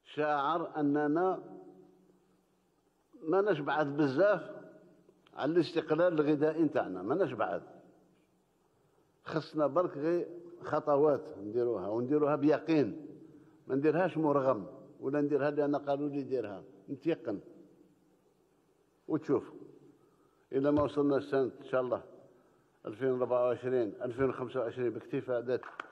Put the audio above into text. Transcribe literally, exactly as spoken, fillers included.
شاعر أننا ما نشبعد بزاف على الاستقلال الغذائي نتاعنا، ما نشبعد. خصنا برك غير خطوات نديروها ونديروها بيقين، ما نديرهاش مرغم ولا نديرها لأن قالوا لي ديرها، نتيقن وتشوف. إلا ما وصلنا السنة إن شاء الله ألفين وأربعة وعشرين ألفين وخمسة وعشرين باكتفاء ذاتي